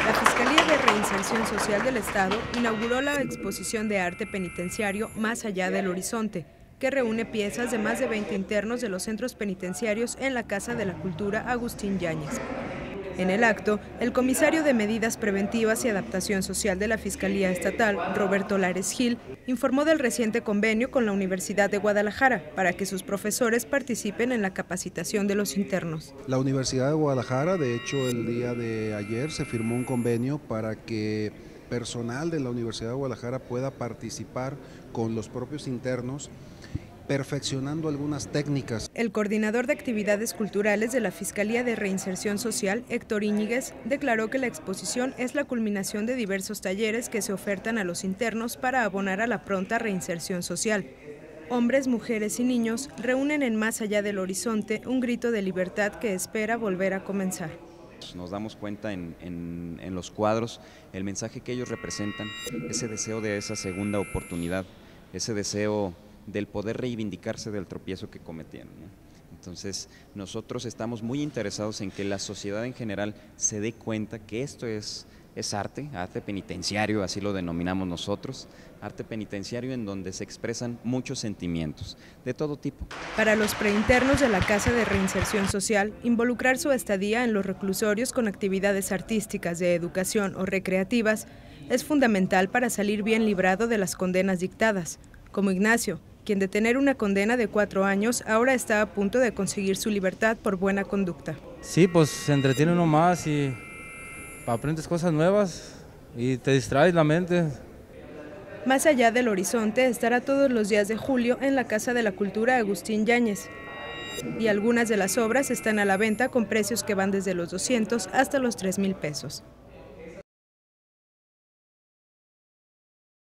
La Fiscalía de Reinserción Social del Estado inauguró la exposición de arte penitenciario Más allá del horizonte, que reúne piezas de más de 20 internos de los centros penitenciarios en la Casa de la Cultura Agustín Yáñez. En el acto, el comisario de Medidas Preventivas y Adaptación Social de la Fiscalía Estatal, Roberto Lares Gil, informó del reciente convenio con la Universidad de Guadalajara para que sus profesores participen en la capacitación de los internos. La Universidad de Guadalajara, de hecho, el día de ayer se firmó un convenio para que personal de la Universidad de Guadalajara pueda participar con los propios internos, perfeccionando algunas técnicas. El coordinador de actividades culturales de la Fiscalía de Reinserción Social, Héctor Íñiguez, declaró que la exposición es la culminación de diversos talleres que se ofertan a los internos para abonar a la pronta reinserción social. Hombres, mujeres y niños reúnen en Más allá del horizonte un grito de libertad que espera volver a comenzar. Nos damos cuenta en los cuadros el mensaje que ellos representan, ese deseo de esa segunda oportunidad, ese deseo del poder reivindicarse del tropiezo que cometieron, ¿no? Entonces, nosotros estamos muy interesados en que la sociedad en general se dé cuenta que esto es arte penitenciario, así lo denominamos nosotros, arte penitenciario en donde se expresan muchos sentimientos, de todo tipo. Para los preinternos de la Casa de Reinserción Social, involucrar su estadía en los reclusorios con actividades artísticas, de educación o recreativas es fundamental para salir bien librado de las condenas dictadas, como Ignacio, quien de tener una condena de 4 años, ahora está a punto de conseguir su libertad por buena conducta. Sí, pues se entretiene uno más y aprendes cosas nuevas y te distraes la mente. Más allá del horizonte estará todos los días de julio en la Casa de la Cultura Agustín Yáñez. Y algunas de las obras están a la venta con precios que van desde los 200 hasta los 3,000 pesos.